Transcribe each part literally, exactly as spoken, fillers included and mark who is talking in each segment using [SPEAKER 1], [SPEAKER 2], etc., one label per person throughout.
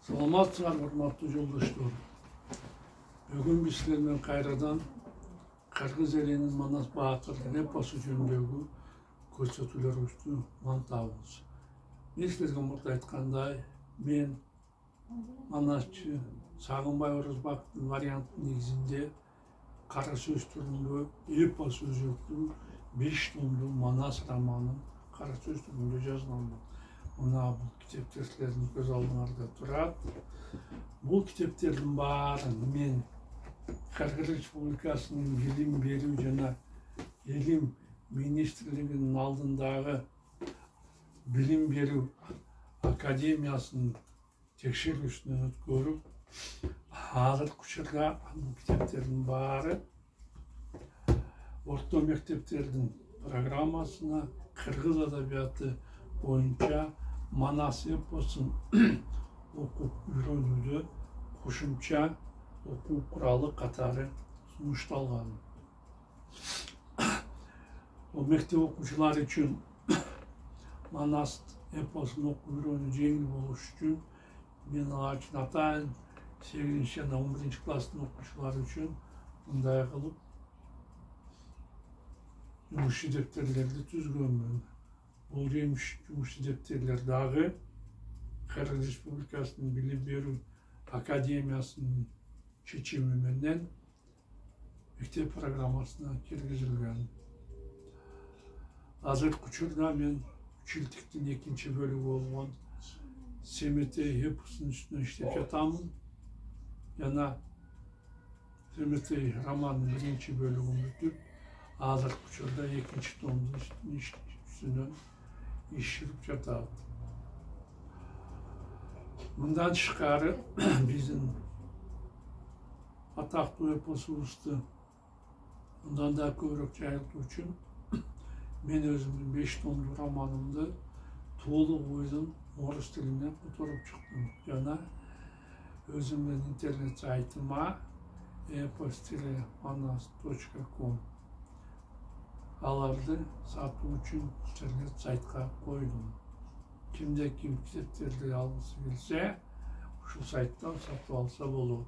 [SPEAKER 1] Саламатсыздар, урматтуу жолдоштор. Бүгүн биз силер менен кайрадан кыргыз элинин Манас баатырдын эпосу жөнүндөгү көрсөтүүлөрүбүздү мантабыз. Мен силерге мурда айткандай, мен Манасчы Сагынбай Орозбаковдун варианты негизинде кара сөз түрүндө эпос өзөктүү беш томдуу Манас романын кара сөз түрүндө жазганмын. Мына бул китептер силердин көз алдыңарда турат. Бул китептердин баарын мен Кыргыз Республикасынын билим берүү жана элим министрлигинин алдындагы билим берүү академиясынын текшерүүсүнөн өткөрүп, азыркы учурда бул китептердин баары орто мектептердин программасына кыргыз адабияты боюнча Манас эпосун окуп үйрөнүүдө кошумча окуу куралы катары сунушталган. Бул мектеп окуучулары үчүн Манас эпосун окуп үйрөнүү жеңил болуш үчүн мен алар үчүн атайын сегизинчи жана он биринчи класстын окуучулары үчүн мындай кылып жумуш дептерлерди түзгөнмүн. Бул жумуш дептерлер дагы Кыргыз Республикасынын билим берүү академиясынын чечими менен мектеп программасына киргизилген. Азыркы учурда мен үчилтиктин экинчи бөлүгү болгон Семетей эпосунун үстүнө иштеп жатамын. Жана Семетей романынын биринчи бөлүгүн бүтүп, азыркы учурда экинчи томдун үстүнөн иш жүрүп жатат. Мындан тышкары биздин атактуу эпосубузду мындан да көбүрөөк жайылтуу үчүн мен өзүмдүн беш томдуу романымды толук ойдон орус тилине которуп чыктым. Жана өзүмдүн интернет сайтыма эпос тире манас точка ком аларды сатуу үчүн интернет сайтка койдум. Кимде ким китептерди алгысы келсе, ушул сайттан сатып алса болот.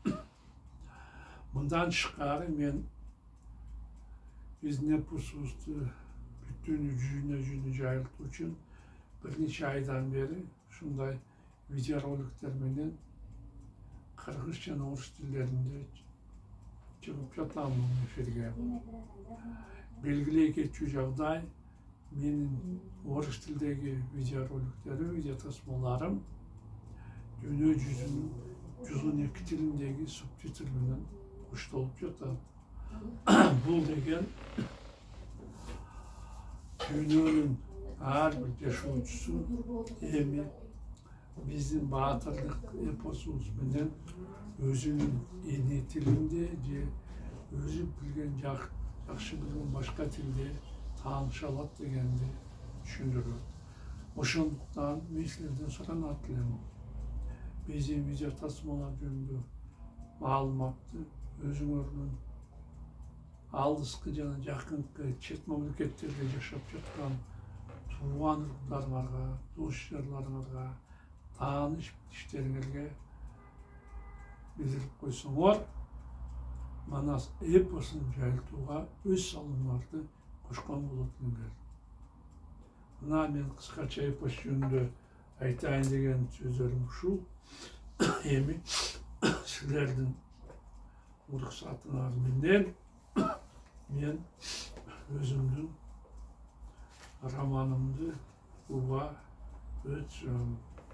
[SPEAKER 1] Мындан тышкары мен биздин эпосубузду бүтүн жүзүнө жүзүнө жайылтуу үчүн бир нече айдан бери ушундай видеороликтер менен кыргыз жана орус тилдеринде чыгып жатамын эфирге. Белгилей кетчү жагдай, менин орус тилдеги видеороликтерим, видео тасмаларым дүйнө жүзүнүн жүз он эки тилиндеги субтитр менен коштолуп жатат. Бул деген дүйнөнүн ар бир жашоочусу эми биздин баатырдык эпосубуз менен өзүнүн эне тилинде же өзү билген жакшы билген башка тилде тааныша алат дегенди түшүндүрөт. Ошондуктан мен силерден суранат элем. Биздин видео тасмалар жөнүндө маалыматты өзүңөрдүн алыскы жана жакынкы чет мамлекеттерде жашап жаткан тууган уруктарыңарга, дос жарларыңарга, тааныш битиштериңерге билдирип койсоңор, Манас эпосун жайылтууга өз салымыңарды кошкон болот элеңер. Мына мен кыскача эпос жөнүндө айтайын деген сөздөрүм ушул. Эми силердин уруксатыңар менен мен өзүмдүн романымды уга өтсөм.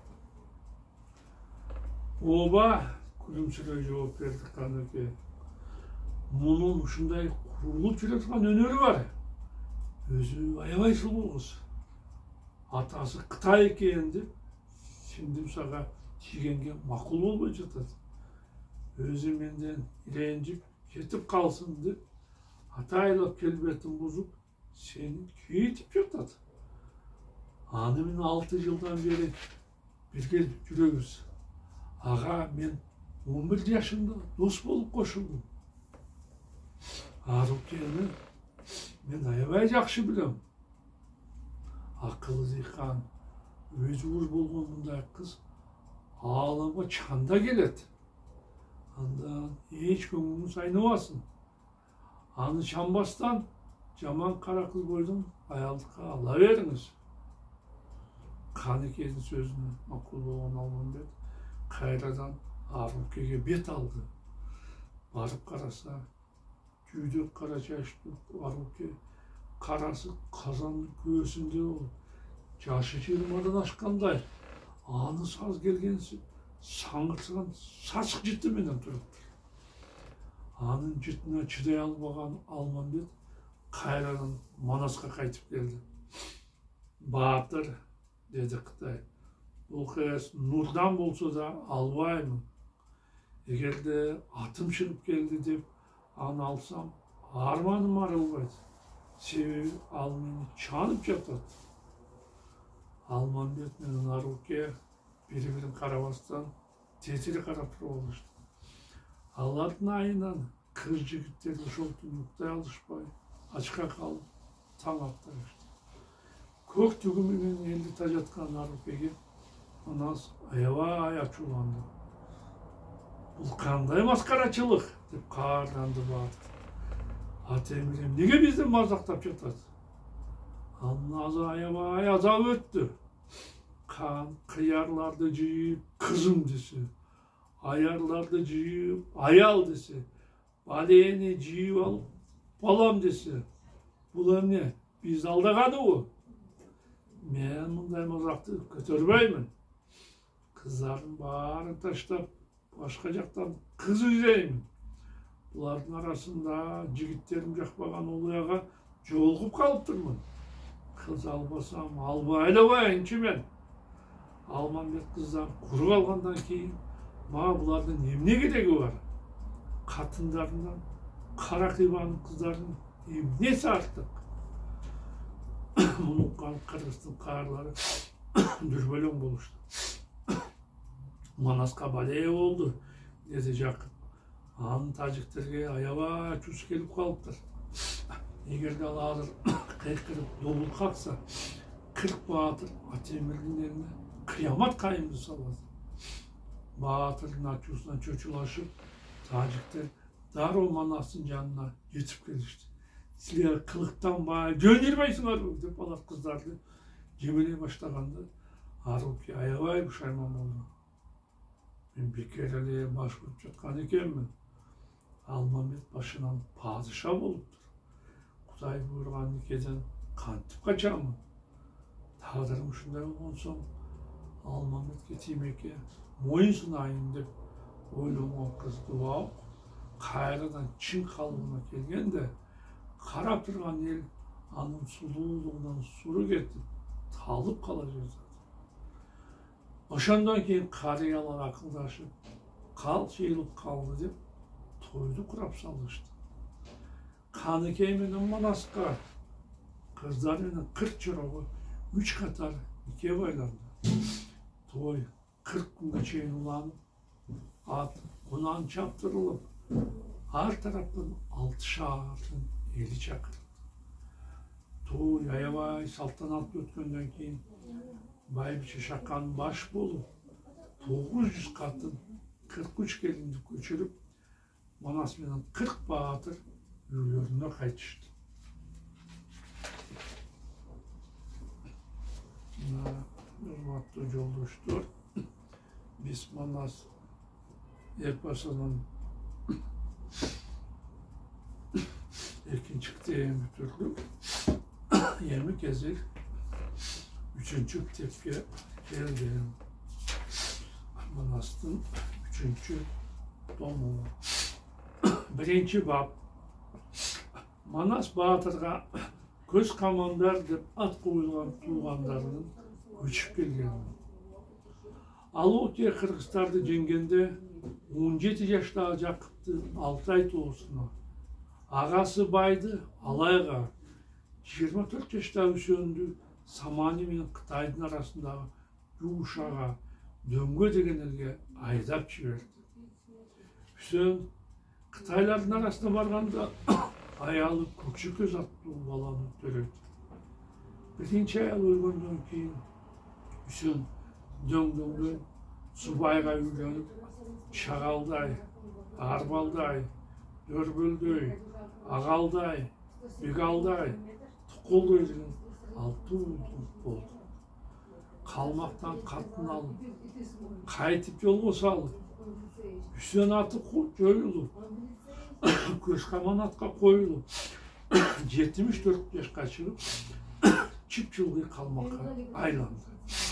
[SPEAKER 1] Ооба, күлүмсүрөй жооп берди Канеке. Мунун ушундай курулуп жүрө турган өнөрү бар. Өзү аябай сулуу кыз. Атасы Кытай экен деп, сиңдим сага тигенге макул болбой жатат. Өзү менден ренжип кетип калсын деп, атайлап келбетин бузуп, сени күйүтүп жатат. Аны мен алты жылдан бери бирге жүрөбүз. Ага мен он бир жашымда дос болуп кошулдум. Арукени мен аябай жакшы билем. Акылы зыйкан, өзү уз болгон мындай кыз Ağlama çanda gelet. Andan hiç көңіліңіз айныбасын. Аны çambastan жаман кара кыз койдум, аялдыкка ала бериңиz. Канекенин сөзүнө макул болгон Алмамбет кайрадан Арукеге бет алды. Барып караса, жүйдөк кара чачтуу Аруке карасы казандын көбөсүндө болуп, жашы жыйырмадан ашкандай, аны саз келген саңгырсыган сачык жыты менен туруптур. Анын жытына чыдай албаган Алмамбет кайрадан Манаска кайтып келди. Баатыр, деди Кытай, бул кыз нурдан болсо да албаймын. Эгерде атым чыгып келди деп аны алсам, арманым арылбайт. Себеби ал мени чанып жатат. Алмамбет менен Аруке бири-бирин карабастан тетири карап туруп алышты. Алардын айынан кыз жигиттер ошол түнү уктай алышпай, ачка калып, таң аттырышты. Көк түгүмү менен элди тажаткан Арукеге Манас аябай ачууланды. Бул кандай маскарачылык деп каарданды Баатыр. Ата эмирем неге бизди мазактап жатат? Анын азы аябай азап өттү. Кан кыярларды жыйып кызым десе, аярларды жыйып аял десе, балени жыйып алып балам десе, бул эмне биз алдаганыбы? Мен мындай мазакты көтөрбөймүн. Кыздардын баарын таштап, башка жактан кыз іздеймін. Булардын арасында жигиттерим жакпаган улуяга жолугуп калыптырмын. Кыз албасам, албай элебайынчы мен. Алмамбет кыздар куру калгандан кийин мага булардын эмне кереги бар? Катындарынан кара кыйбанын кыздардын эмнеси артык? Муну уккан кыргыздын каарлары дүрбөлөң болушту. Манаска бале болду, деди Жакып. Анын тажиктерге аябай ачуусу келип калыптыр. Эгерде ал азыр кыйкырып добул какса, кырк Баатыр Ата эмирдин элине кыямат кайымды салат. Баатырдын ачуусунан чочулашып, тажиктер дароо Манастын жанына жетип келишти. Силер кылыктанбай жөн жүрбөйсүңөрбү деп алар кыздарды жебелей баштаганда Аруке аябай пушайман болду. Мен бекер эле баш көрүп жаткан экенмин. Алмамбет башынан падыша болуптур. Кудай буйруган никеден кантип качамын? Тагдырым ушундай болгон соң Алмамбетке тимекке моюн сунайын деп ойлогон кызды угуп, кайрадан чын калыбына келгенде карап турган эл анын сулуулугунан суру кетип, талып кала жатат. Ошондон кийин карыялар акылдашып, кал жыйылып калды деп тойду курап салышты. Каныкей менен Манаска кыздар менен кырк жорого үч катар нике байланды. Той кырк күнгө чейин уланып, ат унан чаптырылып, ар тараптан алты шаардын эли чакырылды. Той аябай салтанаттуу өткөндөн кийин Байбиче Шакан баш болуп, тогуз жүз катын кырк үч келинди көчүрүп, Манас менен кырк Баатыр үйлөрүнө кайтышты. Урматтуу жолдоштор, биз Манас эпосунун экинчи китебин бүтүрдүк. Эми кезек üçüncü kitepke geldi. Manastın üçüncü tomu. Birinci bab. Manas Baatırga көз камандар деп ат коюлган туугандарынын көчүп келген. Алуке кыргыздарды жеңгенде он жети жаштагы Жакыптын Алтай тоосуна, агасы Байды Алайга, жыйырма төрт жаштагы Үсөндү Самани менен Кытайдын арасындагы Жуушага дөңгө деген элге айдап жиберди. Үсөн Кытайлардын арасына барганда аялы көкчө көз аттуу баланы төрөйт. Биринчи аял өлгөндөн кийин Үсөн дөңдөңдөн Subайga үйленіп, Шағалдай, Арбалдай, Дөрбөлдөй, Ағалдай, Бегалдай, Тұқылдай деген алты ұл болды. Қалмақтан қатын алып, қайтып жолға салып, Үсен аты жойылып, Көшқаман атқа қойылып, жетимиш төрт жашқа шығып, чип жылғы қалмаққа айланды.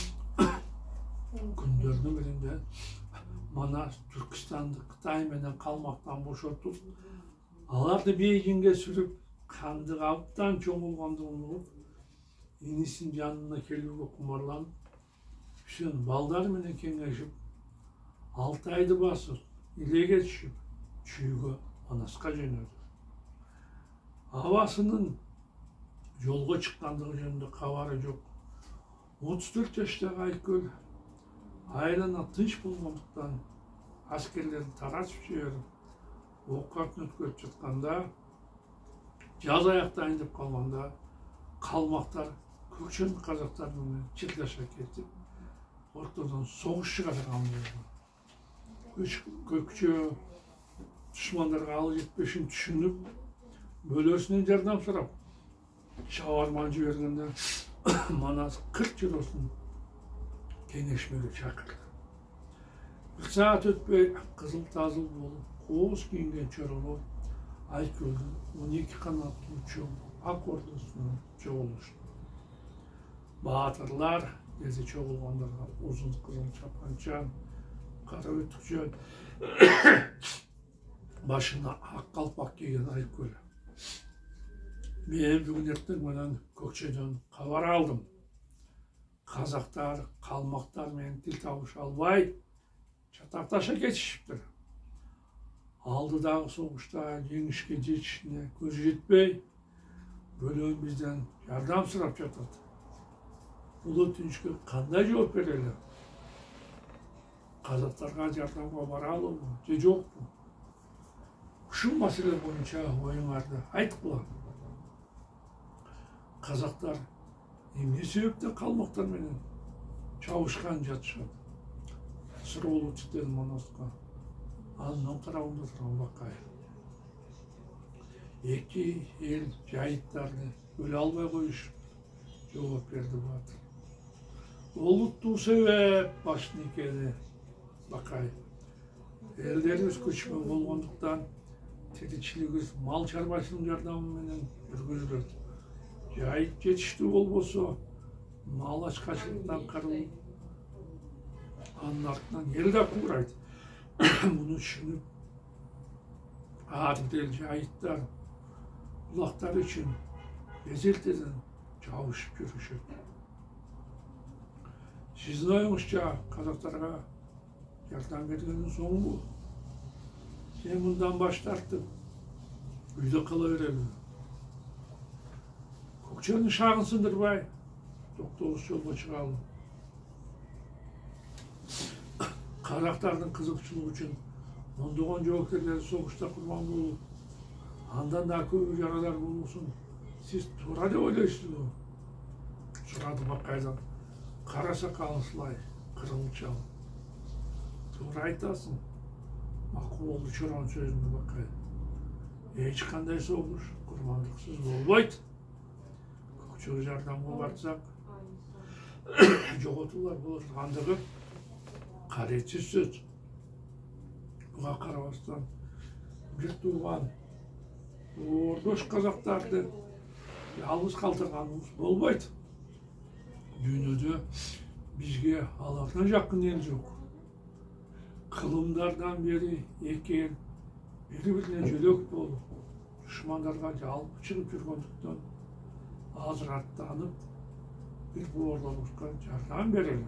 [SPEAKER 1] Күндердің бірінде мана Түркістанды Қытай менен қалмақтан бошотып, аларды Бейжіңге сүріп, қанды қабыптан чоң болғанды ұмытып, инисин жанына келуге құмарланып, Үсен балдар менен кеңешіп, алты айды басып, илеге түсіп, чүйге анасқа жөнелді. Авасының жолға шыққандығы жөнінде хабары жоқ. отуз төрт жаштағы Айкөл айлана тыныш болғандықтан аскерлерді таратып жіберіп, оққа өткөрүп жатқанда, жаз аяқтайын деп қалғанда, қалмақтар көкшенің қазақтарымен чирлаша кетіп, ортадан соғыс шығарған болды. Көкше düşmanlarga alı жетпешін түшініп, бөлесінен жардам сұрап, шауарман жібергенде манасы қырық жиросын кеңешмеге шақырды. Bir saat өтпей қызыл тазыл болып, қоғыз киінген чоролор Айкөлдің он екі қанатты ұшып, ақ ордасынан жоғалышты. Батырлар деді жоғалғандарға ұзын қызыл шапанчан, қара өтік жөн, başına ақ қалпақ киген Айкөл. Мен бүгін ертең менен Көкшеден хабар алдым. Қазақтар, қалмақтар мен тіл табыша албай, шатақташа кетішіптір. Алдыдағы соғышта жеңішке жетішіне көзі жетпей, бөлен бізден жардам сұрап жатады. Бұл өтінішке қандай жауап берелі? Қазақтарға жардамға баралы мı, же жоқ mu? Şu mesele boyunca oyunlarda айтып bulan. Қазақтар не себепті қалмақтар менен чауышқан жатышады. Сыраулы түтеді Манасқа. Алынан қарауында тұрған бақай. Екі ел жайыттарды өле албай қойышып жауап берді батыр. Олутту себеп башын екені бақай. Елдеріміз көшмен болғандықтан тіршілігіміз мал шаруашылығының жардамымен жүргізіледі. Жайыт жетішті болбосо, мал ашқашылықтан қырылып, анын артынан ел де қурайды. Бұны түсініп, адil жайыттар, бұлақтар үшін безелтеден жауышып жүрішеді. Сіздің ойыңызша қазақтарға жардам бергеннің соңы бұл. Сен мұндан баш тартып, үйде қала беремін. Көкшенің шағын сындырбай, тоқтоғыз жолға шығалым. Қазақтардың қызықшылығы үшін ондаған жауапкерлері соғышта құрбан болып, андан да көбі жаралар болмасын, сіз тура деп ойлайсыз ғой. Сұрады Бақайдан, қара сақалын сылай, қырылычал. Тура айтасың, мақұл олды чоран сөзімді Бақай. Ешқандай соғыш құрбандықсыз болбайды. Көкшеге жардамға бартсақ, жоғалтулар болып тұрғандығы қаретсіз сөз. Бұға қарабастан бір туған ордош қазақтарды жалғыз қалтырғанымыз болмайды. Дүниеде бізге алардан жақын ел жоқ. Қылымдардан бері екі ел бір-біріне жөлек болып, düşмандарға жалпы шығып жүргендіктен азыр аттанып, bir boğurlamışkan жардам берелі.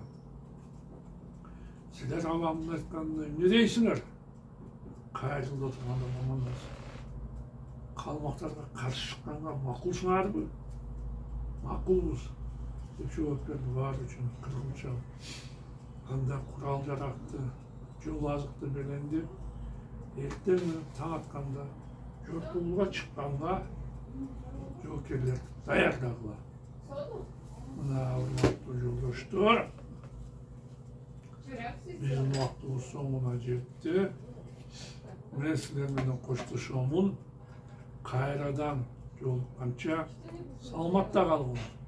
[SPEAKER 1] Сіздер ағамның айтқанына не дейсіңер? Қайырылды отырғанда мамандасы. Қалмақтарға қарсы шыққанға мақұлсыңар ғой? Мақұлбыз деп жауап берді бар үшін қырғынша. Анда құрал жарақты, жол азықты белендеп, ертең таң атқанда жортуылға шыққанға жауапкерлерді даярдағылар. Мына урматтуу жолдоштор, Bizim vaktimiz sonuna жетті. Мен сіздермен қоштасамын. Қайрадан жолыққанша саламатта қалыңдар.